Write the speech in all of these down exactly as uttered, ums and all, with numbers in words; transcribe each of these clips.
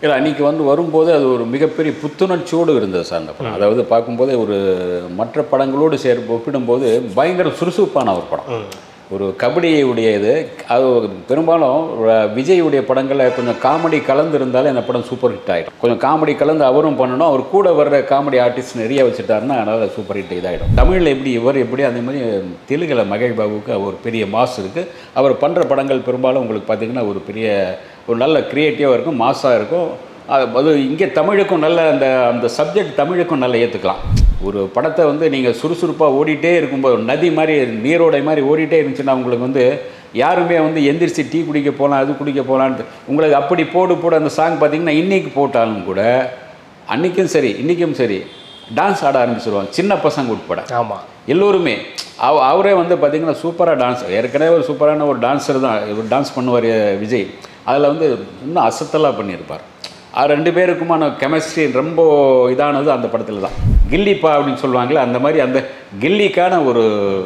இல்லை அன்றைக்கி வந்து வரும்போது அது ஒரு மிகப்பெரிய புத்துணர்ச்சியோடு இருந்தது சார் அந்த படம். அதாவது பார்க்கும்போதே ஒரு மற்ற படங்களோடு சேர் ஒப்பிடும்போது பயங்கர சுறுசுறுப்பான ஒரு படம். ஒரு கபடியுடைய இது அது பெரும்பாலும் விஜயுடைய படங்களில் கொஞ்சம் காமெடி கலந்து இருந்தாலே அந்த படம் சூப்பர் ஹிட் ஆகிடும். கொஞ்சம் காமெடி கலந்து அவரும் பண்ணணும், அவர் கூட வர்ற காமெடி ஆர்டிஸ்ட் நிறைய வச்சுட்டாருன்னா அதனால் சூப்பர் ஹிட் இதாகிடும். தமிழில் எப்படி இவர் எப்படி அதே மாதிரி தெலுங்கில் மகேஷ் பாபுவுக்கு ஒரு பெரிய மாஸ் இருக்குது. அவர் பண்ணுற படங்கள் பெரும்பாலும் உங்களுக்கு பார்த்திங்கன்னா ஒரு பெரிய ஒரு நல்ல க்ரியேட்டிவாக இருக்கும், மாஸாக இருக்கும். அது இங்கே தமிழுக்கும் நல்ல அந்த அந்த சப்ஜெக்ட் தமிழுக்கும் நல்லா ஏற்றுக்கலாம். ஒரு படத்தை வந்து நீங்கள் சுறுசுறுப்பாக ஓடிட்டே இருக்கும்போது நதி மாதிரி நீரோடை மாதிரி ஓடிட்டே இருந்துச்சுன்னா உங்களுக்கு வந்து யாருமே வந்து எந்திரிச்சு டீ குடிக்க போகலாம் அது குடிக்க போகலான்ட்டு உங்களுக்கு அப்படி போடு போட அந்த சாங் பார்த்திங்கன்னா இன்றைக்கி போட்டாலும் கூட அன்றைக்கும் சரி இன்றைக்கும் சரி டான்ஸ் ஆட ஆரம்பிச்சிருவாங்க, சின்ன பசங்க உட்பட. ஆமாம், எல்லோருமே அவ அவரே வந்து பார்த்திங்கன்னா சூப்பராக டான்ஸ், ஏற்கனவே ஒரு சூப்பரான ஒரு டான்ஸர் தான் இவர் டான்ஸ் பண்ணுவார் விஜய். அதில் வந்து இன்னும் அசத்தலாக பண்ணியிருப்பார். ரெண்டு பேருக்குமான கெமிஸ்ட்ரி ரொம்ப இதானது அந்த படத்தில் தான். கில்லிப்பா அப்படின்னு சொல்லுவாங்களே அந்த மாதிரி அந்த கில்லிக்கான ஒரு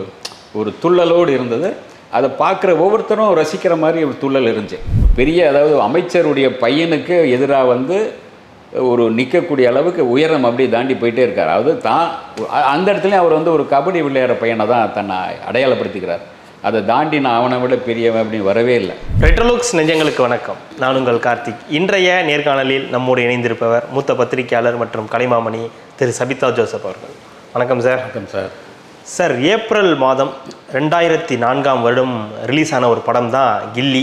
ஒரு துள்ளலோடு இருந்தது. அதை பார்க்குற ஒவ்வொருத்தரும் ரசிக்கிற மாதிரி ஒரு துள்ளல் இருந்துச்சு. பெரிய அதாவது அமைச்சருடைய பையனுக்கு எதிராக வந்து ஒரு நிற்கக்கூடிய அளவுக்கு உயரம் அப்படியே தாண்டி போயிட்டே இருக்கார். அதாவது தான் அந்த இடத்துலையும் அவர் வந்து ஒரு கபடி விளையாடுற பையனை தான் தன்னை அடையாளப்படுத்திக்கிறார். அதை தாண்டி நான் அவனை விட பெரியவன் அப்படின்னு வரவே இல்லை. ரெட்ரோலுக்ஸ் நெஞ்சங்களுக்கு வணக்கம். நான் உங்கள் கார்த்திக். இன்றைய நேர்காணலில் நம்மோடு இணைந்திருப்பவர் மூத்த பத்திரிகையாளர் மற்றும் கலைமாமணி திரு சபிதா ஜோசப் அவர்கள். வணக்கம் சார். வணக்கம் சார். சார், ஏப்ரல் மாதம் ரெண்டாயிரத்தி நான்காம் வருடம் ரிலீஸ் ஆன ஒரு படம் தான் கில்லி.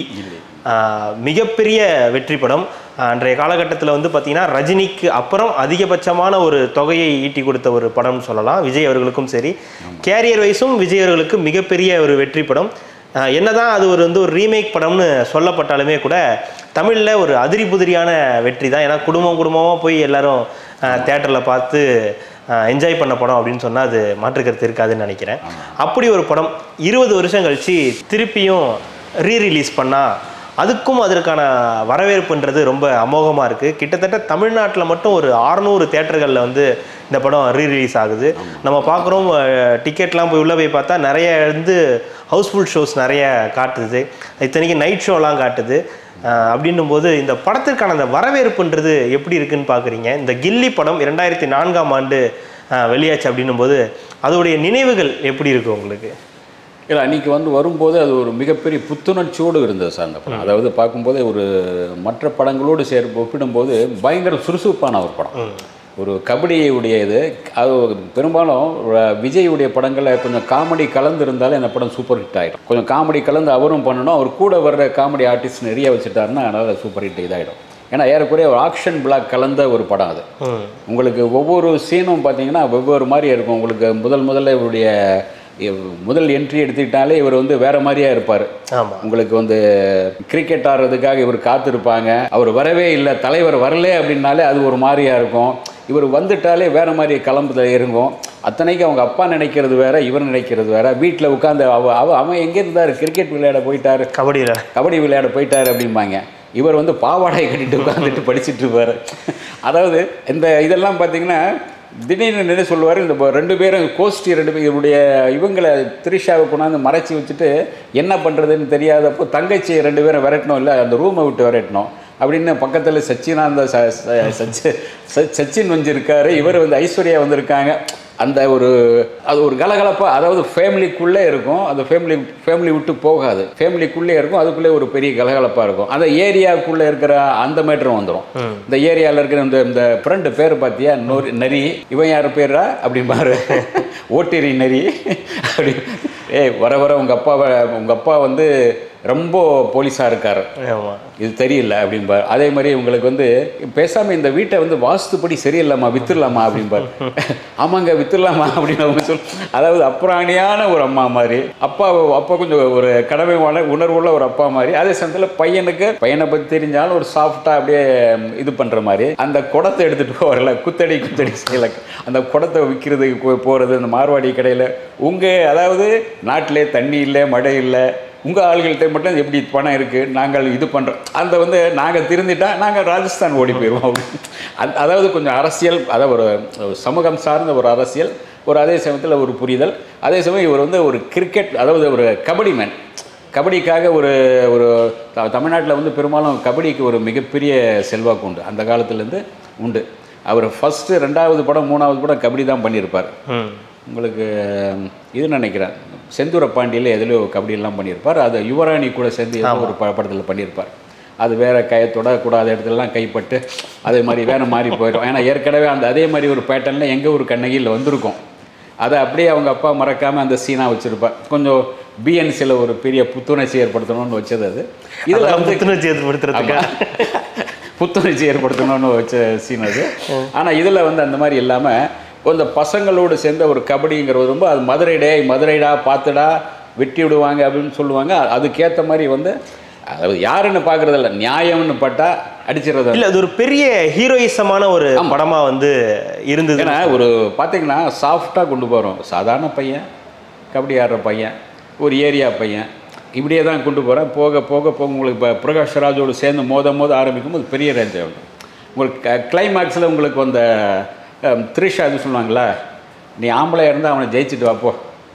மிகப்பெரிய வெற்றி படம். அன்றைய காலகட்டத்தில் வந்து பார்த்திங்கன்னா ரஜினிக்கு அப்புறம் அதிகபட்சமான ஒரு தொகையை ஈட்டி கொடுத்த ஒரு படம்னு சொல்லலாம். விஜய் அவர்களுக்கும் சரி, கேரியர் வைஸும் விஜய் அவர்களுக்கு மிகப்பெரிய ஒரு வெற்றி படம். என்னதான் அது ஒரு வந்து ஒரு ரீமேக் படம்னு சொல்லப்பட்டாலுமே கூட தமிழில் ஒரு அதிரி புதிரியான வெற்றி தான். ஏன்னா குடும்பம் குடும்பமாக போய் எல்லோரும் தேட்டரில் பார்த்து என்ஜாய் பண்ண படம் அப்படின்னு சொன்னால் அது மாற்றுக்கருத்து இருக்காதுன்னு நினைக்கிறேன். அப்படி ஒரு படம் இருபது வருஷம் கழித்து திருப்பியும் ரீ ரிலீஸ் பண்ணால் அதுக்கும் அதற்கான வரவேற்புன்றது ரொம்ப அமோகமாக இருக்குது. கிட்டத்தட்ட தமிழ்நாட்டில் மட்டும் ஒரு அறுநூறு தேட்டர்களில் வந்து இந்த படம் ரீ ரிலீஸ் ஆகுது. நம்ம பார்க்குறோம், டிக்கெட்லாம் போய் உள்ளே போய் பார்த்தா நிறைய வந்து ஹவுஸ்ஃபுல் ஷோஸ் நிறைய காட்டுது, இத்தனைக்கு நைட் ஷோலாம் காட்டுது. அப்படின்னும் போது இந்த படத்திற்கான அந்த வரவேற்புன்றது எப்படி இருக்குன்னு பார்க்குறீங்க? இந்த கில்லி படம் இரண்டாயிரத்தி நான்காம் ஆண்டு வெளியாச்சு அப்படின்னும் போது அதோடைய நினைவுகள் எப்படி இருக்குது உங்களுக்கு? இல்லை அன்றைக்கி வந்து வரும்போது அது ஒரு மிகப்பெரிய புத்துணர்ச்சியோடு இருந்தது சார் அந்த படம். அதாவது பார்க்கும்போதே ஒரு மற்ற படங்களோடு சேர் ஒப்பிடும்போது பயங்கர சுறுசுறுப்பான ஒரு படம். ஒரு கபடியுடைய இது அது பெரும்பாலும் விஜயுடைய படங்களில் கொஞ்சம் காமெடி கலந்து இருந்தாலே அந்த படம் சூப்பர் ஹிட் ஆகிடும். கொஞ்சம் காமெடி கலந்து அவரும் பண்ணணும், அவர் கூட வர்ற காமெடி ஆர்டிஸ்ட் நிறைய வச்சுட்டாருன்னா அதனால் சூப்பர் ஹிட் இதாகிடும். ஏன்னா ஏறக்குறைய ஒரு ஆக்ஷன் பிளாக் கலந்த ஒரு படம் அது. உங்களுக்கு ஒவ்வொரு சீனும் பார்த்தீங்கன்னா ஒவ்வொரு மாதிரி இருக்கும். உங்களுக்கு முதல் முதல்ல இவருடைய முதல் என்ட்ரி எடுத்துக்கிட்டாலே இவர் வந்து வேற மாதிரியா இருப்பார். உங்களுக்கு வந்து கிரிக்கெட் ஆடுறதுக்காக இவர் காத்திருப்பாங்க, அவர் வரவே இல்லை, தலைவர் வரலே அப்படின்னாலே அது ஒரு மாதிரியா இருக்கும். இவர் வந்துட்டாலே வேற மாதிரி கிளம்புத இருக்கும். அத்தனைக்கு அவங்க அப்பா நினைக்கிறது வேற, இவர் நினைக்கிறது வேற. வீட்டில் உட்காந்து அவ அவ அவன் எங்கே இருந்தார், கிரிக்கெட் விளையாட போயிட்டாரு, கபடி கபடி விளையாட போயிட்டாரு அப்படிம்பாங்க. இவர் வந்து பாவாடை கட்டிட்டு உட்காந்துட்டு படிச்சுட்டு இருப்பார். அதாவது இந்த இதெல்லாம் பார்த்தீங்கன்னா திடீர்னு என்ன சொல்லுவார், இந்த ரெண்டு பேரும் கோஷ்டி ரெண்டு பேர் இவருடைய இவங்களை திரிஷாவை கொண்டாந்து மறைச்சி வச்சுட்டு என்ன பண்ணுறதுன்னு தெரியாதப்போ தங்கச்சி ரெண்டு பேரும் விரட்டணும், இல்லை அந்த ரூமை விட்டு விரட்டணும் அப்படின்னு பக்கத்தில் சச்சினாந்த சச்சின் வந்திருக்காரு, இவர் வந்து ஐஸ்வர்யா வந்திருக்காங்க. அந்த ஒரு அது ஒரு கலகலப்பாக, அதாவது ஃபேமிலிக்குள்ளே இருக்கும், அந்த ஃபேமிலி ஃபேமிலி விட்டு போகாது, ஃபேமிலிக்குள்ளே இருக்கும், அதுக்குள்ளே ஒரு பெரிய கலகலப்பாக இருக்கும். அந்த ஏரியாவுக்குள்ளே இருக்கிற அந்த மேட்டரும் வந்துடும். இந்த ஏரியாவில் இருக்கிற இந்த இந்த ஃப்ரெண்டு பேர் பார்த்தியா நொரி நரி, இவன் யார் பேரா அப்படிம்பாரு, ஓட்டிரி நரி அப்படி. ஏய் வர வர உங்கள் அப்பாவை உங்கள் அப்பா வந்து ரொம்ப போலீஸாக இருக்கார், இது தெரியல அப்படிம்பார். அதே மாதிரி உங்களுக்கு வந்து பேசாமல் இந்த வீட்டை வந்து வாஸ்துப்படி சரியில்லாமா வித்துடலாமா அப்படிம்பார். ஆமாங்க வித்துடலாமா அப்படின்னு அவங்க சொல். அதாவது அப்புறாணியான ஒரு அம்மா மாதிரி, அப்பா அப்பா கொஞ்சம் ஒரு கடமை உணர்வுள்ள ஒரு அப்பா மாதிரி. அதே சமயத்தில் பையனுக்கு பையனை பற்றி தெரிஞ்சாலும் ஒரு சாஃப்டாக அப்படியே இது பண்ணுற மாதிரி. அந்த குடத்தை எடுத்துகிட்டு போகிறல, குத்தடி குத்தடி செய்யல, அந்த குடத்தை விற்கிறதுக்கு போகிறது அந்த மார்வாடி கடையில். உங்கள் அதாவது நாட்டிலே தண்ணி இல்லை, மழை இல்லை, உங்கள் ஆளுகள்கிட்ட மட்டும் எப்படி பணம் இருக்குது, நாங்கள் இது பண்ணுறோம், அந்த வந்து நாங்கள் திருந்திட்டா நாங்கள் ராஜஸ்தான் ஓடி போயிடுவோம். அந் அதாவது கொஞ்சம் அரசியல், அதாவது ஒரு சமூகம் சார்ந்த ஒரு அரசியல், ஒரு அதே சமயத்தில் ஒரு புரிதல். அதே சமயம் இவர் வந்து ஒரு கிரிக்கெட், அதாவது ஒரு கபடி மேன், கபடிக்காக ஒரு ஒரு த தமிழ்நாட்டில் வந்து பெரும்பாலும் கபடிக்கு ஒரு மிகப்பெரிய செல்வாக்கு உண்டு, அந்த காலத்துலேருந்து உண்டு. அவர் ஃபஸ்ட்டு ரெண்டாவது படம் மூணாவது படம் கபடி தான் பண்ணியிருப்பார். உங்களுக்கு இது நினைக்கிறேன் செந்தூர பாண்டியில் எதுலையோ கபடியெல்லாம் பண்ணியிருப்பார். அது யுவராணி கூட சேர்ந்து ஏதோ ஒரு ப படத்தில் பண்ணியிருப்பார். அது வேறு கை தொடக்கூடாத இடத்துலலாம் கைப்பட்டு அதே மாதிரி வேறு மாதிரி போயிடும். ஏன்னா ஏற்கனவே அந்த அதே மாதிரி ஒரு பேட்டர்னில் எங்கே ஒரு கண்ணகியில் வந்திருக்கும். அதை அப்படியே அவங்க அப்பா மறக்காமல் அந்த சீனாக வச்சுருப்பார். கொஞ்சம் பிஎன்சியில் ஒரு பெரிய புத்துணர்ச்சி ஏற்படுத்தணும்னு வச்சது அது. இதில் வந்து புத்துணர்ச்சி ஏற்படுத்துறதுக்கு புத்துணர்ச்சி ஏற்படுத்தணும்னு வச்ச சீன் அது. ஆனால் இதில் வந்து அந்த மாதிரி இல்லாமல் கொஞ்சம் பசங்களோடு சேர்ந்த ஒரு கபடிங்கிறது ரொம்ப அது மதுரை டே மதுரைடா பார்த்துடா வெட்டி விடுவாங்க அப்படின்னு சொல்லுவாங்க. அதுக்கேற்ற மாதிரி வந்து அதாவது யாருன்னு பார்க்குறதில்ல, நியாயம்னு பட்டா அடிச்சிடறது இல்லை. அது ஒரு பெரிய ஹீரோயிசமான ஒரு படமாக வந்து இருந்தது. ஏன்னா ஒரு பார்த்தீங்கன்னா சாஃப்டாக கொண்டு போகிறோம். சாதாரண பையன், கபடி ஆடுற பையன், ஒரு ஏரியா பையன், இப்படியே தான் கொண்டு போகிறேன். போக போக போக உங்களுக்கு இப்போ பிரகாஷ் ராஜோடு சேர்ந்து மோத மோத ஆரம்பிக்கும் போது பெரிய ரேஞ்ச் ஆகும். உங்களுக்கு கிளைமேக்ஸில் உங்களுக்கு அந்த த்ரிஷா இது சொல்லுவாங்களா, நீ ஆம்பளையாக இருந்தால் அவனை ஜெயிச்சுட்டு வாப்போ,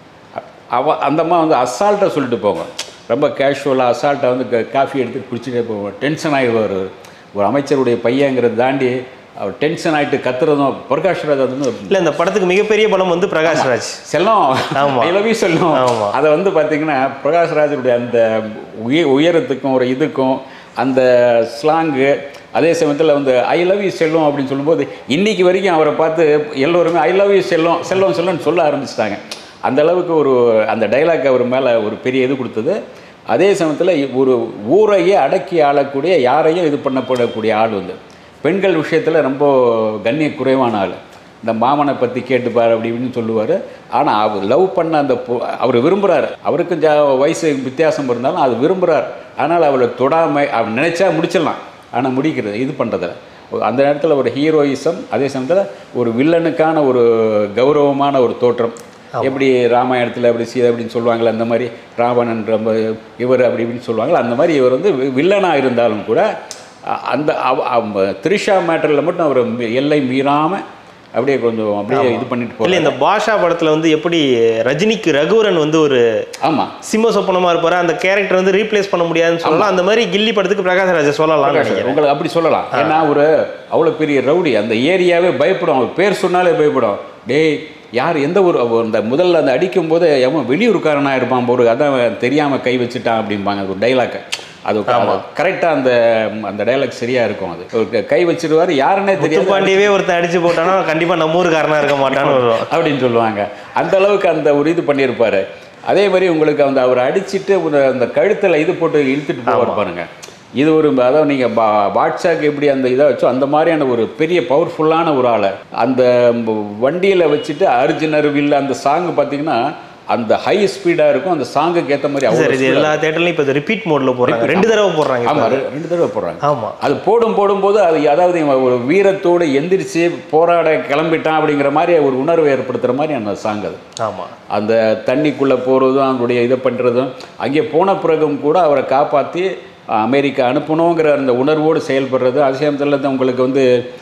அவ அந்தம்மா வந்து அசால்ட்டாக சொல்லிட்டு போங்க. ரொம்ப கேஷுவலாக அசால்ட்டாக வந்து காஃபி எடுத்து குடிச்சிட்டே போவோம். டென்ஷன் ஆகிடுவார். ஒரு அமைச்சருடைய பையங்கிறத தாண்டி அவர் டென்ஷன் ஆகிட்டு கத்துறதும் பிரகாஷ் ராஜ் வந்து இல்லை. இந்த படத்துக்கு மிகப்பெரிய படம் வந்து பிரகாஷ் ராஜ் செல்லம். ஐ லவ் யூ செல்லம். அதை வந்து பார்த்தீங்கன்னா பிரகாஷ் ராஜுடைய அந்த உய உயரத்துக்கும் ஒரு இதுக்கும் அந்த ஸ்லாங்கு, அதே சமயத்தில் வந்து ஐ லவ் யூ செல்லம் அப்படின்னு சொல்லும்போது இன்றைக்கி வரைக்கும் அவரை பார்த்து எல்லோருமே ஐ லவ் யூ செல்லம் செல்லம் செல்லம்னு சொல்ல ஆரம்பிச்சிட்டாங்க. அந்த அளவுக்கு ஒரு அந்த டைலாக் அவர் மேலே ஒரு பெரிய இது கொடுத்தது. அதே சமயத்தில் ஒரு ஊரையே அடக்கி ஆளக்கூடிய, யாரையும் இது பண்ணப்படக்கூடிய ஆள் வந்து பெண்கள் விஷயத்தில் ரொம்ப கண்ணிய குறைவான ஆள். இந்த மாமனை பற்றி கேட்டுப்பார் அப்படி இப்படின்னு சொல்லுவார். ஆனால் அவர் லவ் பண்ண அந்த அவர் விரும்புகிறார். அவருக்கும் ஜா வயசு வித்தியாசம் இருந்தாலும் அது விரும்புகிறார். ஆனால் அவளை தொடாமல் அவர் நினச்சா முடிச்சிடலாம், ஆனால் முடிக்கிறது இது பண்ணுறதில்ல. அந்த நேரத்தில் ஒரு ஹீரோயிசம், அதே சமயத்தில் ஒரு வில்லனுக்கான ஒரு கௌரவமான ஒரு தோற்றம். எப்படி ராமாயணத்தில் அப்படி சீதை அப்படின்னு சொல்லுவாங்களே, அந்த மாதிரி ராவணன் ரொம்ப இவர் அப்படி இப்படின்னு சொல்லுவாங்களே, அந்த மாதிரி இவர் வந்து வில்லனாக இருந்தாலும் கூட அந்த த்ரிஷா மேட்டரில் மட்டும் அவர் எல்லை மீறாமல் அப்படியே கொஞ்சம் அப்படியே இது பண்ணிட்டு போகல. இந்த பாஷா படத்தில் வந்து எப்படி ரஜினிக்கு ரகுவரன் வந்து ஒரு ஆமாம் சிம்ம சொப்பனமாக இருப்பார், அந்த கேரக்டர் வந்து ரீப்ளேஸ் பண்ண முடியாதுன்னு சொல்லலாம். அந்த மாதிரி கில்லி படத்துக்கு பிரகாஷ் ராஜா சொல்லலாம், உங்களுக்கு அப்படி சொல்லலாம். ஏன்னா ஒரு அவ்வளோ பெரிய ரவுடி, அந்த ஏரியாவே பயப்படும், அவர் பேர் சொன்னாலே பயப்படும். டேய் யார் எந்த ஒரு அந்த முதல்ல அந்த அடிக்கும் போது எவன் வெளியூருக்காரனாக இருப்பான் போது, அதான் தெரியாமல் கை வச்சுட்டான் அப்படிம்பாங்க. அது ஒரு டைலாக்கு, அது கரெக்டாக அந்த அந்த டைலாக் சரியாக இருக்கும். அது ஒரு கை வச்சிருவார், யாருன்னே தெரியாது. பாண்டியவே ஒருத்தர் அடிச்சு போட்டானா கண்டிப்பாக நம்ம ஊருக்காரனாக இருக்க மாட்டான்னு அப்படின்னு சொல்லுவாங்க. அந்த அளவுக்கு அந்த ஒரு இது பண்ணியிருப்பார். அதே மாதிரி உங்களுக்கு அந்த அவர் அடிச்சுட்டு ஒரு அந்த கழுத்தில் இது போட்டு இழுத்துட்டு போவார் பாருங்க. இது ஒரு அதாவது நீங்கள் பா பாட்ஷாக்கு எப்படி அந்த இதை வச்சோ அந்த மாதிரியான ஒரு பெரிய பவர்ஃபுல்லான ஒரு ஆளை அந்த வண்டியில் வச்சுட்டு அர்ஜுனர் வில் அந்த சாங் பார்த்தீங்கன்னா அந்த ஹை ஸ்பீடாக இருக்கும். அந்த சாங்குக்கு ஏற்ற மாதிரி அவங்க எல்லா தேட்டர்லையும் இப்போ ரிப்பீட் மோடில் போடுறாங்க, ரெண்டு தடவை போடுறாங்க. ஆமாம், ரெண்டு தடவை போடுறாங்க. ஆமாம், அது போடும் போடும்போது அது அதாவது ஒரு வீரத்தோடு எந்திரிச்சு போராட கிளம்பிட்டான் அப்படிங்கிற மாதிரி ஒரு உணர்வை ஏற்படுத்துகிற மாதிரி அந்த சாங் அது. ஆமாம், அந்த தண்ணிக்குள்ளே போகிறதும் அவங்களுடைய இதை பண்ணுறதும், அங்கே போன பிறகும் கூட அவரை காப்பாற்றி அமெரிக்கா அனுப்பணுங்கிற அந்த உணர்வோடு செயல்படுறது, அதிசயத்தில் உங்களுக்கு வந்து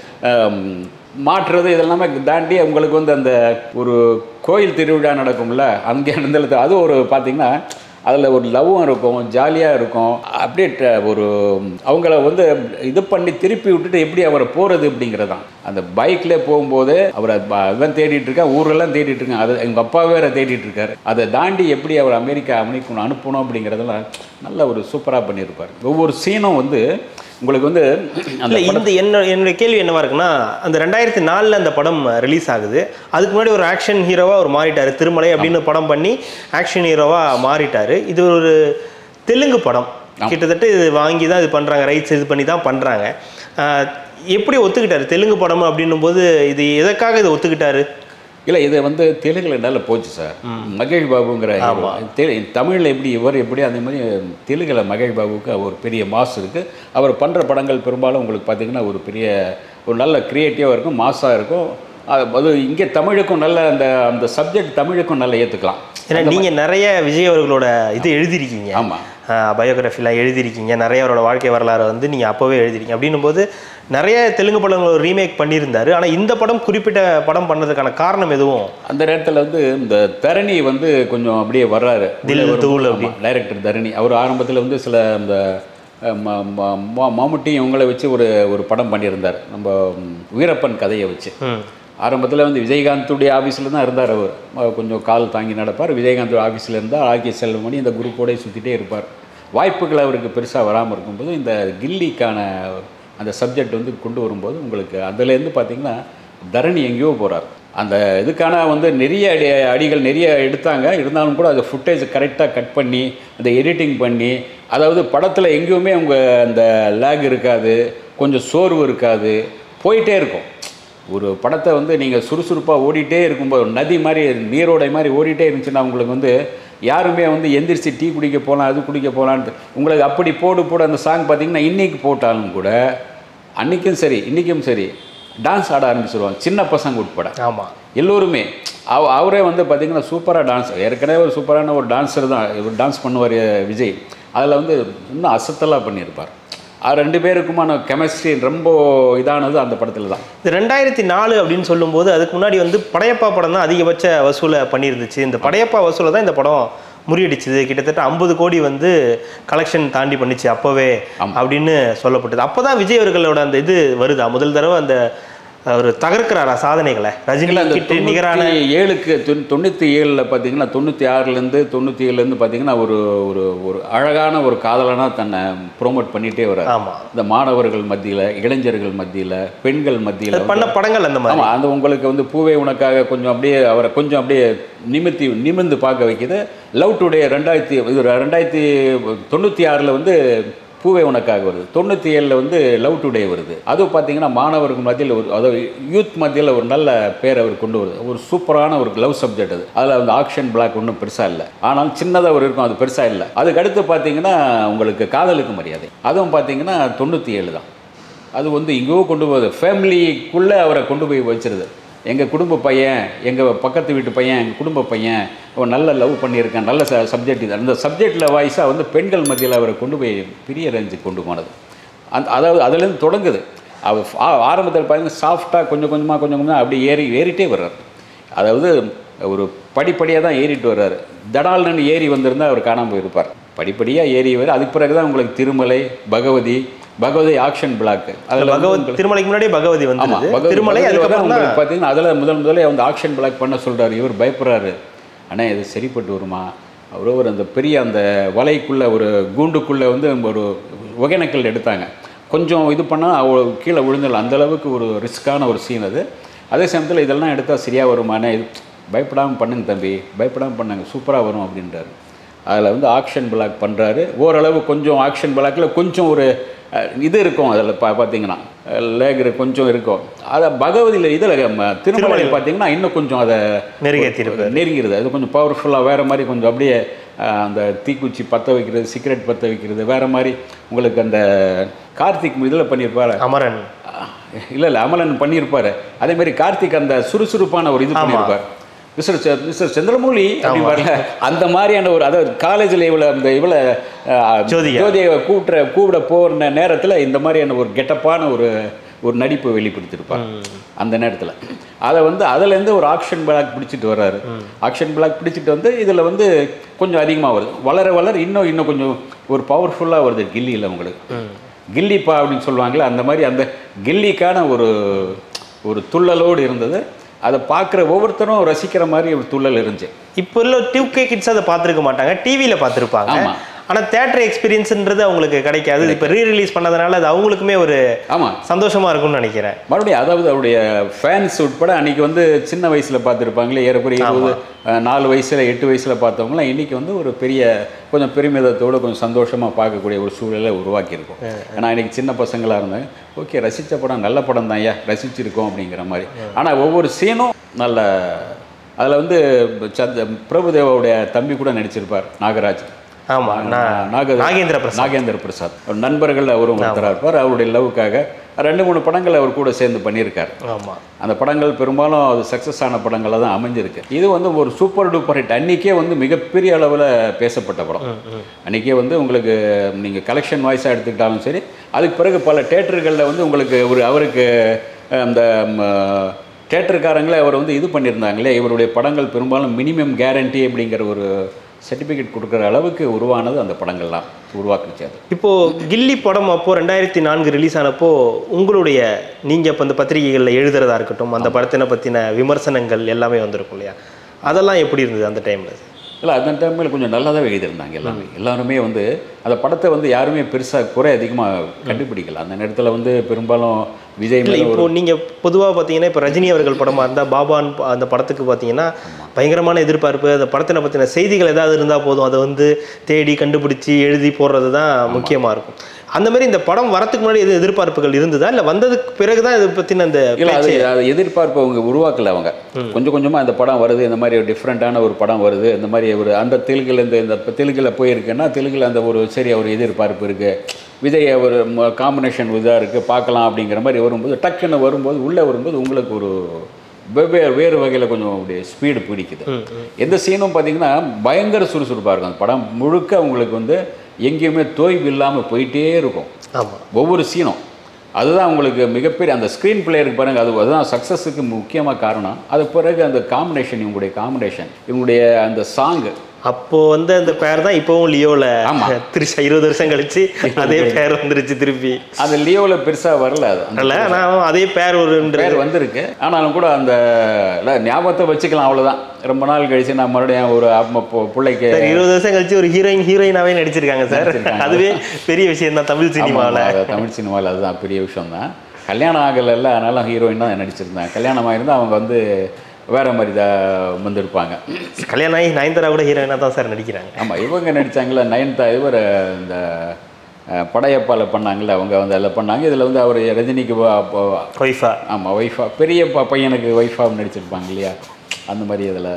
மாற்றுறது, இதெல்லாமே தாண்டி உங்களுக்கு வந்து அந்த ஒரு கோயில் திருவிழா நடக்கும்ல, அங்கே நடந்தது அது ஒரு பார்த்திங்கன்னா அதில் ஒரு லவ்வும் இருக்கும், ஜாலியாக இருக்கும். அப்படியே ஒரு அவங்கள வந்து இது பண்ணி திருப்பி விட்டுட்டு எப்படி அவரை போகிறது அப்படிங்கிறது தான். அந்த பைக்கில் போகும்போது அவரை இவன் தேடிட்டு இருக்கா, ஊரெல்லாம் தேடிட்டு இருக்கான், அது எங்கள் அப்பா வேற தேடிட்டு இருக்காரு. அதை தாண்டி எப்படி அவர் அமெரிக்கா அமெரிக்கணும் அனுப்பணும் அப்படிங்கிறதெல்லாம் நல்ல ஒரு சூப்பராக பண்ணியிருப்பார். ஒவ்வொரு சீனும் வந்து உங்களுக்கு வந்து அந்த இந்த என்ன என்னுடைய கேள்வி என்னவா இருக்குன்னா, அந்த ரெண்டாயிரத்தி நாலில் அந்த படம் ரிலீஸ் ஆகுது. அதுக்கு முன்னாடி ஒரு ஆக்ஷன் ஹீரோவாக அவர் மாறிட்டார். திருமலை அப்படின்னு படம் பண்ணி ஆக்ஷன் ஹீரோவாக மாறிட்டார். இது ஒரு தெலுங்கு படம், கிட்டத்தட்ட இது வாங்கி தான் இது பண்ணுறாங்க, ரைட்ஸ் இது பண்ணி தான் பண்ணுறாங்க. எப்படி ஒத்துக்கிட்டாரு தெலுங்கு படம் அப்படின்னும் போது, இது எதற்காக இதை ஒத்துக்கிட்டாரு? இல்லை, இதை வந்து தெலுங்கில் நல்லா போச்சு சார். மகேஷ் பாபுங்கிற தமிழில் எப்படி இவர் எப்படி அதே மாதிரி தெலுங்கில் மகேஷ் பாபுக்கு ஒரு பெரிய மாஸ் இருக்குது. அவர் பண்ணுற படங்கள் பெரும்பாலும் உங்களுக்கு பார்த்திங்கன்னா ஒரு பெரிய ஒரு நல்ல க்ரியேட்டிவாக இருக்கும், மாஸாக இருக்கும். அது இங்கே தமிழுக்கும் நல்ல அந்த அந்த சப்ஜெக்ட் தமிழுக்கும் நல்லா ஏற்றுக்கலாம். ஏன்னா நீங்கள் நிறைய விஜய் அவர்களோட இது எழுதியிருக்கீங்க. ஆமாம், பயோகிராஃபிலாம் எழுதியிருக்கீங்க, நிறைய அவரோட வாழ்க்கை வரலாறு வந்து நீங்கள் அப்போவே எழுதிருக்கீங்க. அப்படின்னும் போது நிறைய தெலுங்கு படங்கள் ரீமேக் பண்ணியிருந்தாரு. ஆனால் இந்த படம் குறிப்பிட்ட படம் பண்ணதுக்கான காரணம் எதுவும் அந்த நேரத்தில் வந்து இந்த தரணி வந்து கொஞ்சம் அப்படியே வர்றாரு, தில் தூள் அப்படி டைரக்டர் தரணி. அவர் ஆரம்பத்தில் வந்து சில இந்த மாமுட்டி இவங்களை வச்சு ஒரு ஒரு படம் பண்ணியிருந்தார், நம்ம வீரப்பன் கதையை வச்சு. ஆரம்பத்தில் வந்து விஜயகாந்துடைய ஆஃபீஸில் தான் இருந்தார். அவர் கொஞ்சம் கால் தாங்கி நடப்பார். விஜயகாந்தோட ஆஃபீஸில் இருந்தால் ஆகிய செல்வமணி இந்த குரூப்போடய சுற்றிட்டே இருப்பார். வாய்ப்புகள் அவருக்கு பெருசாக வராமல் இருக்கும்போது இந்த கில்லிக்கான அந்த சப்ஜெக்ட் வந்து கொண்டு வரும்போது உங்களுக்கு அதுலேருந்து பார்த்திங்கன்னா தரணி எங்கேயோ போகிறார். அந்த இதுக்கான வந்து நிறைய அடி அடிகள் நிறைய எடுத்தாங்க. இருந்தாலும் கூட அந்த ஃபுட்டேஜ் கரெக்டாக கட் பண்ணி அந்த எடிட்டிங் பண்ணி, அதாவது படத்தில் எங்கேயுமே அவங்க அந்த லேக் இருக்காது, கொஞ்சம் சோர்வு இருக்காது, போயிட்டே இருக்கும். ஒரு படத்தை வந்து நீங்கள் சுறுசுறுப்பாக ஓடிட்டே இருக்கும்போது நதி மாதிரி நீரோடை மாதிரி ஓடிட்டே இருந்துச்சுன்னா உங்களுக்கு வந்து யாருமே வந்து எந்திரிச்சு டீ குடிக்க போகலாம் அது குடிக்க போகலான்ட்டு உங்களுக்கு அப்படி போடு போடு அந்த சாங் பார்த்திங்கன்னா இன்றைக்கி போட்டாலும் கூட அன்றைக்கும் சரி இன்றைக்கும் சரி டான்ஸ் ஆட ஆரம்பிச்சிருவாங்க, சின்ன பசங்க உட்பட. ஆமாம், எல்லோருமே. அவ அவரே வந்து பார்த்திங்கன்னா சூப்பராக டான்ஸ், ஏற்கனவே ஒரு சூப்பரான ஒரு டான்ஸர் தான், ஒரு டான்ஸ் பண்ணுவார் விஜய். அதில் வந்து இன்னும் அசத்தலாக பண்ணியிருப்பார். அது ரெண்டு பேருக்குமான கெமிஸ்ட்ரி ரொம்ப இதானது அந்த படத்தில் தான். இது ரெண்டாயிரத்தி நாலு அப்படின்னு சொல்லும்போது அதுக்கு முன்னாடி வந்து படையப்பா படம் தான் அதிகபட்ச வசூலை பண்ணியிருந்துச்சு. இந்த படையப்பா வசூலை தான் இந்த படம் முறியடிச்சுது. கிட்டத்தட்ட ஐம்பது கோடி வந்து கலெக்ஷன் தாண்டி பண்ணிச்சு அப்போவே அப்படின்னு சொல்லப்பட்டது. அப்போ தான் விஜய் அவர்களோட அந்த இது வருதா முதல் தடவை அந்த அவர் தகர்க்கிறாரா சாதனைகளை? ரஜினி கிட்ட நிகரான ஏழுக்கு தொண்ணூற்றி ஏழில் பார்த்தீங்கன்னா தொண்ணூற்றி ஆறுலேருந்து தொண்ணூற்றி ஏழுலேருந்து பார்த்தீங்கன்னா ஒரு ஒரு ஒரு அழகான ஒரு காதலனாக தன்னை ப்ரோமோட் பண்ணிகிட்டே வர்றார். ஆமாம், இந்த மாணவர்கள் மத்தியில், இளைஞர்கள் மத்தியில், பெண்கள் மத்தியில் பண்ண படங்கள் அந்த மாதிரி. ஆமாம், அந்த உங்களுக்கு வந்து பூவே உனக்காக கொஞ்சம் அப்படியே அவரை கொஞ்சம் அப்படியே நிமித்தி நிமிர்ந்து பார்க்க வைக்கிது. லவ் டுடே ரெண்டாயிரத்தி இது ரெண்டாயிரத்தி தொண்ணூற்றி ஆறில் வந்து பூவே உனக்காக வருது. தொண்ணூற்றி ஏழில் வந்து லவ் டுடே வருது. அதுவும் பார்த்தீங்கன்னா மாணவர்கள் மத்தியில் ஒரு அதாவது யூத் மத்தியில் ஒரு நல்ல பேர் அவர் கொண்டு வருது. ஒரு சூப்பரான ஒரு லவ் சப்ஜெக்ட் அது. அதில் வந்து ஆக்ஷன் பிளாக் ஒன்றும் பெருசாக இல்லை, ஆனால் சின்னதாக ஒரு இருக்கும், அது பெருசாக இல்லை. அதுக்கு அடுத்து பார்த்தீங்கன்னா உங்களுக்கு காதலுக்கு மரியாதை, அதுவும் பார்த்தீங்கன்னா தொண்ணூற்றி ஏழு தான். அது வந்து இங்கேயோ கொண்டு போகுது, ஃபேமிலிக்குள்ளே அவரை கொண்டு போய் வச்சிருது. எங்கள் குடும்ப பையன், எங்கள் பக்கத்து வீட்டு பையன், எங்கள் குடும்ப பையன், அவன் நல்ல லவ் பண்ணியிருக்கான், நல்ல ச சப்ஜெக்ட் இது. அந்த சப்ஜெக்டில் வாய்ஸாக வந்து பெண்கள் மத்தியில் அவரை கொண்டு போய் பெரிய ரேஞ்சுக்கு கொண்டு போனது. அந்த அதாவது அதுலேருந்து தொடங்குது. அவர் ஆரம்பத்தில் பார்த்தீங்கன்னா சாஃப்டாக கொஞ்சம் கொஞ்சமாக கொஞ்சம் கொஞ்சமாக அப்படி ஏறி ஏறிட்டே வர்றார். அதாவது ஒரு படிப்படியாக தான் ஏறிட்டு வர்றாரு. தடால்னு ஏறி வந்திருந்தால் அவர் காணாமல் போயிருப்பார். படிப்படியாக ஏறி வர அதுக்கு பிறகு தான் உங்களுக்கு திருமலை, பகவதி, பகவதி ஆக்ஷன் பிளாக். அதில் பகவதி திருமலைக்கு முன்னாடி பகவதி வந்து திருமலை உங்களுக்கு பார்த்தீங்கன்னா அதில் முதல் முதலே வந்து ஆக்ஷன் பிளாக் பண்ண சொல்கிறார். இவர் பயப்படுறாரு, ஆனால் இது சரிப்பட்டு வருமா? அவர் ஒரு அந்த பெரிய அந்த வலைக்குள்ளே ஒரு கூண்டுக்குள்ளே வந்து ஒரு ஒகேனக்கல் எடுத்தாங்க, கொஞ்சம் இது பண்ணால் அவ்வளோ கீழே விழுந்துடலாம், அந்தளவுக்கு ஒரு ரிஸ்க்கான ஒரு சீன் அது. அதே சமயத்தில் இதெல்லாம் எடுத்தால் சரியாக வருமானே, இது பயப்படாமல் பண்ணுங்க தம்பி, பயப்படாமல் பண்ணாங்க, சூப்பராக வரும் அப்படின்றாரு. அதில் வந்து ஆக்ஷன் பிளாக் பண்ணுறாரு. ஓரளவு கொஞ்சம் ஆக்ஷன் பிளாக்கில் கொஞ்சம் ஒரு இது இருக்கும், அதில் பா பார்த்தீங்கன்னா லேகர் கொஞ்சம் இருக்கும். அதை பகவதியில் இதில் திருமலையில் பார்த்தீங்கன்னா இன்னும் கொஞ்சம் அதை நெருங்கி நெருங்கிறது. அது கொஞ்சம் பவர்ஃபுல்லாக வேறு மாதிரி கொஞ்சம் அப்படியே அந்த தீக்குச்சி பற்ற வைக்கிறது, சிகரெட் பற்ற வைக்கிறது வேறு மாதிரி. உங்களுக்கு அந்த கார்த்திக் இதில் பண்ணியிருப்பார், அமரன் இல்லை இல்லை அமலன் பண்ணியிருப்பார். அதேமாதிரி கார்த்திக் அந்த சுறுசுறுப்பான ஒரு இது பண்ணியிருப்பார். மிஸ்டர் மிஸ்டர் சந்திரமௌலி அப்படின்பாருங்க, அந்த மாதிரியான ஒரு அதாவது காலேஜில் இவ்வளோ அந்த இவ்வளோ ஜோதியை கூப்பிட்ற கூப்பிட போகிற நேரத்தில் இந்த மாதிரியான ஒரு கெட்டப்பான ஒரு ஒரு நடிப்பை வெளிப்படுத்தியிருப்பார் அந்த நேரத்தில். அதை வந்து அதுலேருந்து ஒரு ஆக்ஷன் பிளாக் பிடிச்சிட்டு வர்றாரு. ஆக்ஷன் பிளாக் பிடிச்சிட்டு வந்து இதில் வந்து கொஞ்சம் அதிகமாக வருது, வளர வளர இன்னும் இன்னும் கொஞ்சம் ஒரு பவர்ஃபுல்லாக வருது கில்லியில் உங்களுக்கு. கில்லிப்பா அப்படின்னு சொல்லுவாங்களே அந்த மாதிரி அந்த கில்லிக்கான ஒரு ஒரு துள்ளலோடு இருந்தது. அதை பார்க்குற ஒவ்வொருத்தரும் ரசிக்கிற மாதிரி ஒரு துள்ளல் இருந்துச்சு. இப்போ இல்லை டூ கே கிட்ஸ் அதை பார்த்துருக்க மாட்டாங்க, டிவியில் பார்த்துருப்பாங்க. ஆனால் தேட்டர் எக்ஸ்பீரியன்ஸுன்றது அவங்களுக்கு கிடைக்காது. இப்போ ரீ ரிலீஸ் பண்ணதுனால அது அவங்களுக்குமே ஒரு ஆமாம் சந்தோஷமாக இருக்கும்னு நினைக்கிறேன். மறுபடியும் அதாவது அவருடைய ஃபேன்ஸ் உட்பட அன்றைக்கி வந்து சின்ன வயசில் பார்த்துருப்பாங்களே, ஏறக்குறைய இருபது நாலு வயசில் எட்டு வயசில் பார்த்தவங்களாம் இன்றைக்கி வந்து ஒரு பெரிய கொஞ்சம் பெருமிதத்தோடு கொஞ்சம் சந்தோஷமாக பார்க்கக்கூடிய ஒரு சூழலை உருவாக்கியிருக்கோம். ஏன்னா இன்றைக்கி சின்ன பசங்களாக இருந்தாங்க, ஓகே ரசித்த படம் நல்ல படம் தான் ஐயா, ரசிச்சிருக்கோம் அப்படிங்கிற மாதிரி. ஆனால் ஒவ்வொரு சீனும் நல்ல அதில் வந்து சந்த் பிரபுதேவாவுடைய தம்பி கூட நடிச்சிருப்பார் நாகராஜ். ஆமாம் நாக நாகேந்திர பிரசாத் நாகேந்திர பிரசாத் நண்பர்கள் அவரும் ஒருத்தராக இருப்பார். அவருடைய லவ்வுக்காக ரெண்டு மூணு படங்கள் அவர் கூட சேர்ந்து பண்ணியிருக்கார். ஆமாம், அந்த படங்கள் பெரும்பாலும் அது சக்ஸஸ் ஆன படங்களாக தான் அமைஞ்சிருக்கு. இது வந்து ஒரு சூப்பர் டூப்பர் ஹிட். அன்றைக்கே வந்து மிகப்பெரிய அளவில் பேசப்பட்ட படம். அன்றைக்கே வந்து உங்களுக்கு நீங்கள் கலெக்ஷன் வாய்ஸாக எடுத்துக்கிட்டாலும் சரி, அதுக்கு பிறகு பல தேட்டர்களில் வந்து உங்களுக்கு ஒரு அவருக்கு அந்த தேட்டருக்காரங்களே அவர் வந்து இது பண்ணியிருந்தாங்களே, இவருடைய படங்கள் பெரும்பாலும் மினிமம் கேரண்டி அப்படிங்கிற ஒரு சர்டிஃபிகேட் கொடுக்குற அளவுக்கு உருவானது அந்த படங்கள்லாம் உருவாக்குச்சு. அது இப்போது கில்லி படம் அப்போது ரெண்டாயிரத்தி நான்கு ரிலீஸ் ஆனப்போ உங்களுடைய நீங்கள் இப்போ இந்த பத்திரிகைகளில் எழுதுறதா இருக்கட்டும், அந்த படத்தினை பற்றின விமர்சனங்கள் எல்லாமே வந்திருக்கும் இல்லையா, அதெல்லாம் எப்படி இருந்தது அந்த டைமில்? இல்லை, அந்த டைமில் கொஞ்சம் நல்லா தான் எழுதியிருந்தாங்க எல்லாமே. எல்லாருமே வந்து அந்த படத்தை வந்து யாருமே பெருசாக குறை அதிகமாக கண்டுபிடிக்கல. அந்த நேரத்தில் வந்து பெரும்பாலும் விஜய் இப்போ நீங்கள் பொதுவாக பார்த்தீங்கன்னா இப்போ ரஜினி அவர்கள் படமாக இருந்தால் பாபான் அந்த படத்துக்கு பார்த்தீங்கன்னா பயங்கரமான எதிர்பார்ப்பு. அந்த படத்தினை பற்றின செய்திகள் ஏதாவது இருந்தால் போதும், அதை வந்து தேடி கண்டுபிடிச்சி எழுதி போடுறது தான் முக்கியமாக இருக்கும். அந்த மாதிரி இந்த படம் வரத்துக்கு முன்னாடி எது எதிர்பார்ப்புகள் இருந்ததா, இல்லை வந்ததுக்கு பிறகு தான் இதை பற்றின அந்த எதிர்பார்ப்பு அவங்க உருவாக்கல? அவங்க கொஞ்சம் கொஞ்சமாக இந்த படம் வருது, இந்த மாதிரி ஒரு டிஃப்ரெண்ட்டான ஒரு படம் வருது, இந்த மாதிரி ஒரு அந்த தெலுங்கில் இந்த இந்த தெலுங்கில் போயிருக்குன்னா தெலுங்கில் அந்த ஒரு சரி ஒரு எதிர்பார்ப்பு இருக்குது, விஜய் ஒரு காம்பினேஷன் இதாக இருக்குது பார்க்கலாம் அப்படிங்கிற மாதிரி வரும்போது டக்குன்னு வரும்போது உள்ளே வரும்போது உங்களுக்கு ஒரு வெவ்வேறு வேறு வகையில் கொஞ்சம் அப்படியே ஸ்பீடு பிடிக்குது. எந்த சீனும் பார்த்தீங்கன்னா பயங்கர சுறுசுறுப்பாக இருக்கும். அந்த படம் முழுக்க உங்களுக்கு வந்து எங்கேயுமே தோய்வு இல்லாமல் போயிட்டே இருக்கும் ஒவ்வொரு சீனும். அதுதான் உங்களுக்கு மிகப்பெரிய அந்த ஸ்க்ரீன் பிளேயருக்கு பாருங்கள், அது அதுதான் சக்ஸஸுக்கு முக்கியமாக காரணம். அது பிறகு அந்த காம்பினேஷன், இவங்களுடைய காம்பினேஷன், இவங்களுடைய அந்த சாங்கு. அப்போது வந்து அந்த பேர் தான் இப்போவும் லியோவில். ஆமாம், திருச்சி இருபது வருஷம் கழிச்சு அதே பேர் வந்துருச்சு திருப்பி. அது லியோவில் பெருசாக வரல, அது இல்லை, ஆனால் அதே பேர் ஒரு பேர் வந்திருக்கு. ஆனாலும் கூட அந்த ஞாபகத்தை வச்சுக்கலாம், அவ்வளோதான். ரொம்ப நாள் கழிச்சு நான் மறுபடியும் ஒரு பிள்ளைக்கு இருபது வருஷம் கழிச்சு ஒரு ஹீரோயின் ஹீரோயினாவே நடிச்சிருக்காங்க சார். அதுவே பெரிய விஷயம் தான் தமிழ் சினிமாவில். தமிழ் சினிமாவில் அதுதான் பெரிய விஷயம் தான். கல்யாணம் ஆகலைல்ல, அதனால ஹீரோயின் தான் நடிச்சிருந்தாங்க. கல்யாணம் ஆகிருந்தால் அவங்க வந்து வேறு மாதிரி தான் வந்திருப்பாங்க. கல்யாணம் ஆகி நயன்தாரா கூட ஹீரோயினாக தான் சார் நடிக்கிறாங்க. ஆமாம், இவங்க நடித்தாங்களே நயன்தா, இவர் இந்த படையப்பாவில் பண்ணாங்கல்ல, அவங்க வந்து அதில் பண்ணாங்க. இதில் வந்து அவர் ரஜினிக்கு ஒய்ஃபா. ஆமாம், ஒய்ஃபா, பெரிய பையனுக்கு ஒய்ஃபாக நடிச்சிருப்பாங்க இல்லையா, அந்த மாதிரி இதில்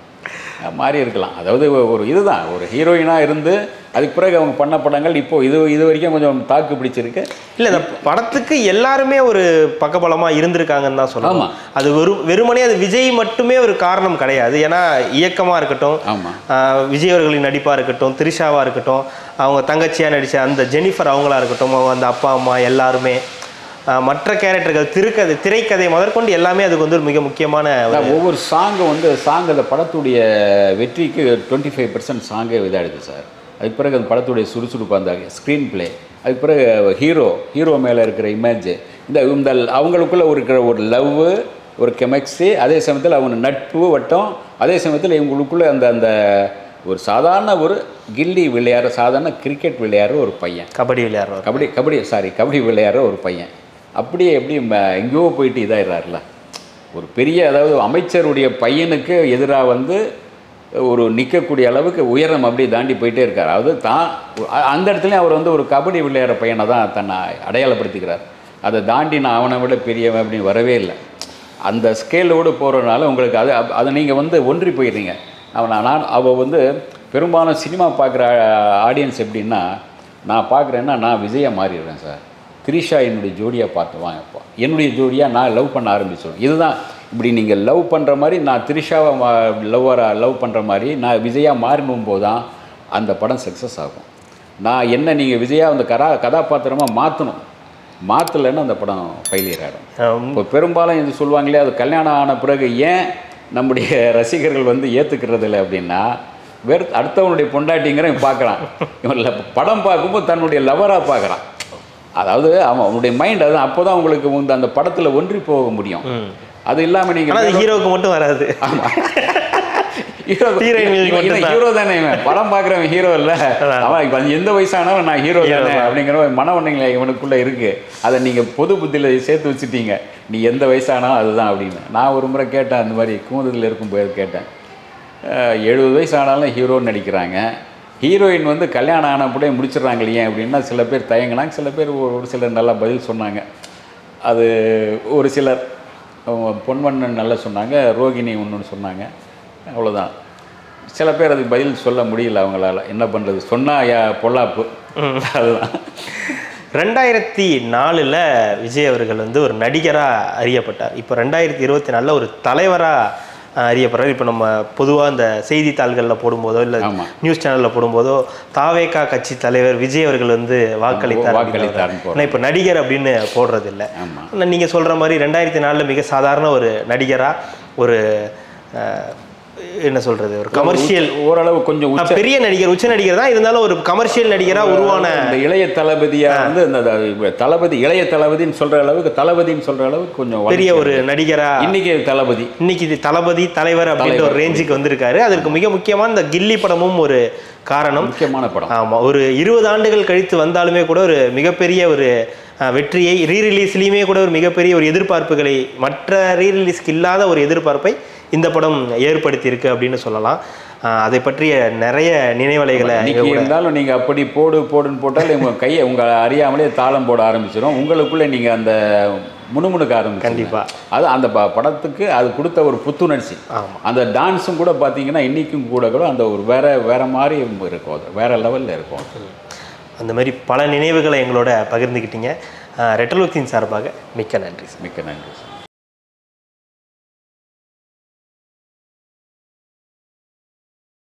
மாறி இருக்கலாம். அதாவது ஒரு இதுதான் ஒரு ஹீரோயினாக இருந்து அதுக்கு பிறகு அவங்க பண்ண படங்கள் இப்போது இது இது வரைக்கும் கொஞ்சம் தாக்கு பிடிச்சிருக்கு. இல்லை, இந்த படத்துக்கு எல்லாருமே ஒரு பக்கபலமாக இருந்திருக்காங்கன்னு தான் சொல்லலாம். அது வெறும் வெறுமனே அது விஜய் மட்டுமே ஒரு காரணம் கிடையாது. ஏன்னா இயக்கமாக இருக்கட்டும், ஆமாம், விஜய் அவர்களின் நடிப்பாக இருக்கட்டும், திரிஷாவாக இருக்கட்டும், அவங்க தங்கச்சியாக நடித்த அந்த ஜெனிஃபர் அவங்களா இருக்கட்டும், அவங்க அந்த அப்பா அம்மா எல்லாருமே, மற்ற கேரக்டர்கள், திருக்கதை திரைக்கதை முதற்கொண்டு எல்லாமே அதுக்கு வந்து ஒரு மிக முக்கியமான ஒவ்வொரு சாங்கு வந்து சாங் அந்த படத்துடைய வெற்றிக்கு டுவெண்ட்டி ஃபைவ் பர்சன்ட் சாங்கே இதாகிடுது சார். அதுக்கு பிறகு அந்த படத்துடைய சுறுசுறுப்பு, அந்த ஸ்க்ரீன் பிளே, அதுக்கு பிறகு ஹீரோ ஹீரோ மேலே இருக்கிற இமேஜ், இந்த இந்த அவங்களுக்குள்ளே இருக்கிற ஒரு லவ், ஒரு கெமிஸ்ட்ரி, அதே சமயத்தில் அவங்க நட்பு வட்டம், அதே சமயத்தில் இவங்களுக்குள்ளே அந்த அந்த ஒரு சாதாரண ஒரு கில்லி விளையாடுற, சாதாரண கிரிக்கெட் விளையாடுற ஒரு பையன், கபடி விளையாடுற கபடி கபடி சாரி கபடி விளையாடுற ஒரு பையன் அப்படியே எப்படி எங்கேயோ போயிட்டு இதாகிடுறாருல. ஒரு பெரிய அதாவது அமைச்சருடைய பையனுக்கு எதிராக வந்து ஒரு நிற்கக்கூடிய அளவுக்கு உயரம் அப்படியே தாண்டி போயிட்டே இருக்கார். அதாவது தான் அந்த இடத்துலையும் அவர் வந்து ஒரு கபடி விளையாடுற பையனை தான் தன்னை அடையாளப்படுத்திக்கிறார். அதை தாண்டி நான் அவனை விட பெரியவன் அப்படின்னு வரவே இல்லை. அந்த ஸ்கேலோடு போகிறதுனால உங்களுக்கு அது அதை நீங்கள் வந்து ஒன்றி போயிடுறீங்க. அவன் நான் அவள் வந்து பெரும்பாலும் சினிமா பார்க்குற ஆடியன்ஸ் எப்படின்னா, நான் பார்க்குறேன்னா நான் விஜயை மாறிடுறேன் சார், திரிஷா என்னுடைய ஜோடியாக பார்த்துவான், இப்போ என்னுடைய ஜோடியாக நான் லவ் பண்ண ஆரம்பிச்சிடுவேன். இதுதான் இப்படி நீங்கள் லவ் பண்ணுற மாதிரி நான் திரிஷாவை லவ்வராக லவ் பண்ணுற மாதிரி நான் விஜயாக மாறினும் போது தான் அந்த படம் சக்ஸஸ் ஆகும். நான் என்ன நீங்கள் விஜயா அந்த கரா கதாபாத்திரமாக மாற்றணும், மாற்றலைன்னு அந்த படம் ஃபெயிலியர் ஆகிடும். இப்போ பெரும்பாலும் இது சொல்லுவாங்களே, அது கல்யாணம் ஆன பிறகு ஏன் நம்முடைய ரசிகர்கள் வந்து ஏற்றுக்கிறது இல்லை அப்படின்னா, வேறு அடுத்தவனுடைய பொண்டாட்டிங்கிற பார்க்குறான், இவன் படம் பார்க்கும்போது தன்னுடைய லவராக பார்க்குறான். அதாவது அவன் அவனுடைய மைண்ட் அதுதான். அப்போ தான் உங்களுக்கு வந்து அந்த படத்தில் ஒன்றி போக முடியும். அது இல்லாமல் நீங்கள் ஹீரோவுக்கு மட்டும் வராது. ஆமாம், ஹீரோ ஹீரோ தானே, படம் பார்க்குறவன் ஹீரோ இல்லை. அவன் இப்போ எந்த வயசானாலும் நான் ஹீரோ தானே அப்படிங்கிற மன ஒன்றுங்களே இவனுக்குள்ளே இருக்குது. அதை நீங்கள் பொது புத்தியில் சேர்த்து வச்சுட்டீங்க, நீ எந்த வயசானாலும் அதுதான் அப்படின்னு. நான் ஒரு முறை கேட்டேன், அந்த மாதிரி கூந்தலில் இருக்கும்போது கேட்டேன், எழுபது வயசு ஆனாலும் ஹீரோன்னு நடிக்கிறாங்க, ஹீரோயின் வந்து கல்யாணம் ஆனப்படியே முடிச்சிடுறாங்க இல்லையா அப்படின்னா சில பேர் தயங்கினாங்க, சில பேர் ஒரு சிலர் நல்லா பதில் சொன்னாங்க. அது ஒரு சிலர் பொன்வண்ணன் நல்லா சொன்னாங்க, ரோகிணி ஒன்று சொன்னாங்க, அவ்வளோதான். சில பேர் அதுக்கு பதில் சொல்ல முடியல அவங்களால, என்ன பண்ணுறது, சொன்னால் பொல்லாப்பு. அதுதான். ரெண்டாயிரத்தி நாலில் விஜய் அவர்கள் வந்து ஒரு நடிகராக அறியப்பட்டார். இப்போ ரெண்டாயிரத்தி இருபத்தி நாலில் ஒரு தலைவராக அறியப்படுறார். இப்போ நம்ம பொதுவாக இந்த செய்தித்தாள்களில் போடும்போதோ இல்லை நியூஸ் சேனலில் போடும்போதோ தாவேகா கட்சி தலைவர் விஜய் அவர்கள் வந்து வாக்களித்தார் வாக்களித்தார் ஆனால் இப்போ நடிகர் அப்படின்னு போடுறது இல்லை. நீங்கள் சொல்கிற மாதிரி ரெண்டாயிரத்தி நாலில் மிக சாதாரண ஒரு நடிகராக ஒரு என்ன சொல்றது, ஒரு கமர்ஷியல் ஓரளவு கொஞ்சம் பெரிய நடிகர், உச்ச நடிகர் தான், இருந்தாலும் ஒரு கமர்ஷியல் நடிகராக உருவான இந்த இளைய தளபதியா வந்து இந்த தளபதி இளைய தளபதின்னு சொல்ற அளவுக்கு தளபதின்னு சொல்ற அளவுக்கு கொஞ்சம் பெரிய ஒரு நடிகரா இன்னைக்கு தளபதி இன்னைக்கு தளபதி தலைவர் அப்படின்ற ஒரு ரேஞ்சுக்கு வந்திருக்காரு. அதற்கு மிக முக்கியமான இந்த கில்லி படமும் ஒரு காரணம், முக்கியமான படம். ஆமா, ஒரு இருபது ஆண்டுகள் கழித்து வந்தாலுமே கூட ஒரு மிகப்பெரிய ஒரு வெற்றியை, ரீ ரிலீஸ்லையுமே கூட ஒரு மிகப்பெரிய ஒரு எதிர்பார்ப்புகளை, மற்ற ரீ ரிலீஸ்க்கு இல்லாத ஒரு எதிர்பார்ப்பை இந்த படம் ஏற்படுத்தி இருக்கு அப்படின்னு சொல்லலாம். அதை பற்றிய நிறைய நினைவலைகளை இருந்தாலும் நீங்க அப்படி போடு போடுன்னு போட்டால் உங்க கையை உங்க அறியாமலே தாளம் போட ஆரம்பிச்சிடும், உங்களுக்குள்ளே நீங்க அந்த முணுமுணுக்க ஆரம்பிச்சு. கண்டிப்பா அது அந்த படத்துக்கு அது கொடுத்த ஒரு புத்துணர்ச்சி. அந்த டான்ஸும் கூட பார்த்தீங்கன்னா இன்னைக்கும் கூட கூட அந்த ஒரு வேற வேற மாதிரி இருக்கும், அது வேற லெவலில் இருக்கும். அந்த மாதிரி பல நினைவுகளை எங்களோட பகிர்ந்துக்கிட்டீங்க. ரெட்டல் ஒர்க்ஸின் சார்பாக மிக்க நன்றி. மிக்க நன்றி.